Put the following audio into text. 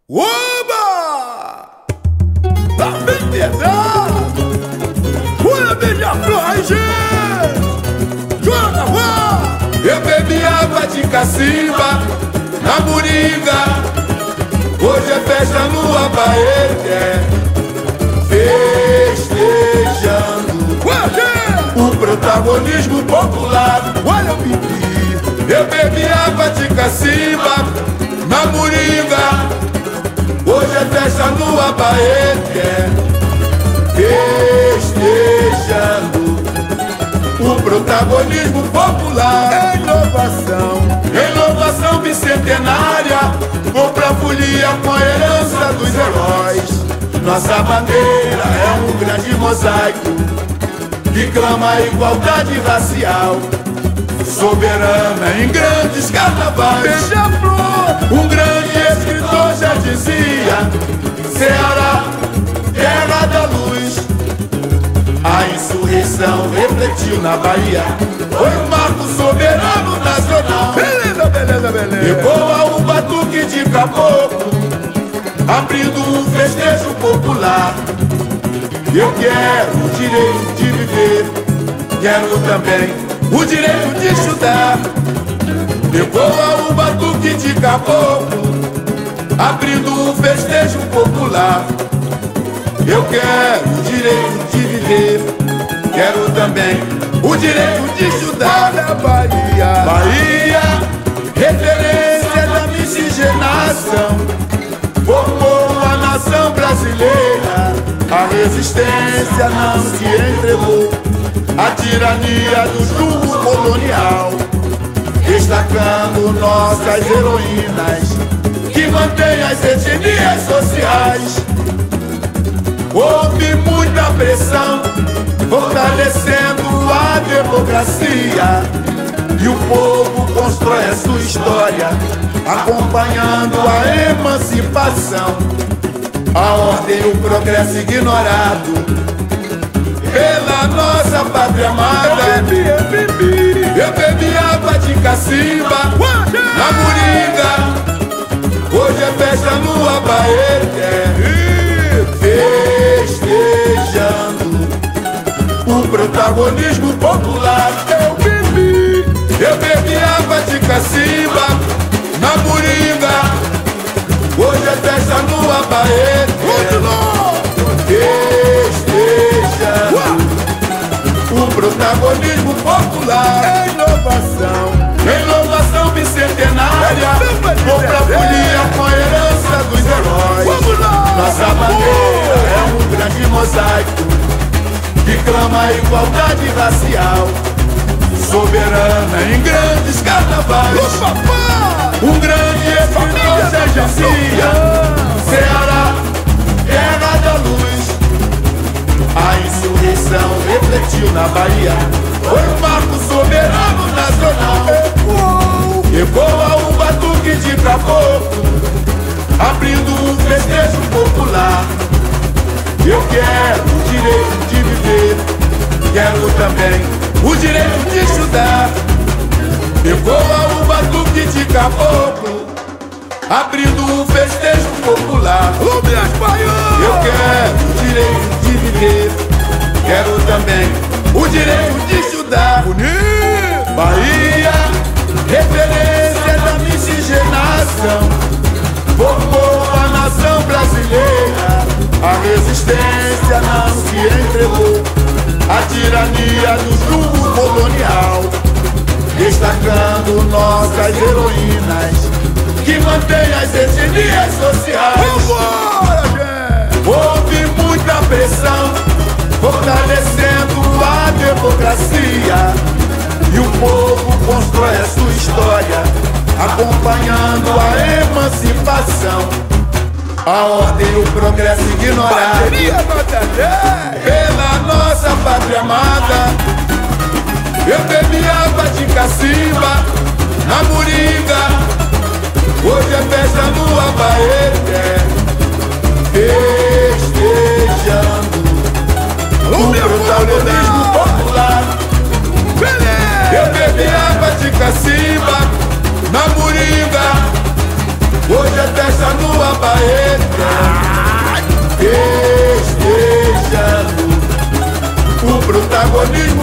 Oba! Tá bem pesado! Olha, beija-flor, RG! Joga, vá! Eu bebi água de cacimba na moringa. Hoje é festa no Abaeté, festejando o protagonismo popular. Olha, eu bebi! Eu bebi água de cacimba na moringa. Hoje é festa no Abaeté, festejando o protagonismo popular. Inovação bicentenária, compra folia com a herança dos heróis. Nossa bandeira é um grande mosaico que clama a igualdade racial, soberana em grandes carnavais. Beija-flor! Um grande escritor já dizia: Ceará, terra da luz. A insurreição refletiu na Bahia, foi um marco soberano nacional. Beleza, beleza, beleza! Ecoa o batuque de caboclo, abrindo um festejo popular. Eu quero o direito de viver, quero também o direito de estudar. Ecoa o batuque de caboclo, abrindo um festejo popular. Eu quero o direito de viver, quero também o direito de estudar. Olha a Bahia! Bahia, referência da miscigenação, formou a nação brasileira. A resistência não se entregou à tirania do jugo colonial, destacando nossas heroínas que mantêm as etnias sociais. Houve muita pressão, fortalecendo a democracia, e o povo constrói a sua história, acompanhando a emancipação. A ordem e o progresso ignorado pela nossa pátria amada. Eu bebi água de cacimba na moringa. Hoje é festa no Abaeté, festejando o protagonismo popular. Eu bebi água de cacimba na moringa. Hoje é festa no Abaeté, festejando o protagonismo popular. Inovação bicentenária, compra folia com a herança dos heróis. Nossa bandeira é um grande mosaico que clama a igualdade racial, soberana em grandes carnavais. Um grande escritor já dizia: Ceará, terra da luz. A insurreição refletiu na Bahia, foi um marco soberano nacional. Ecoa o batuque de caboclo, abrindo um festejo popular. Eu quero o direito de viver, quero também o direito de estudar. Ecoa o batuque de caboclo, abrindo um festejo popular. Eu quero o direito de viver, quero também o direito de estudar. Bahia, referência da miscigenação, formou a nação brasileira. A resistência não se entregou à tirania do jugo colonial, destacando nossas heroínas que mantêm as etnias sociais. Houve muita pressão, fortalecendo a democracia, e o povo constrói a sua história, acompanhando a emancipação. A ordem e o progresso ignorado pela nossa pátria amada. Eu bebi água de cacimba na moringa. Hoje é festa no Abaeté, festejando o protagonismo popular. Eu bebi água de cacimba na moringa. Hoje é festa no Abaeté, protagonismo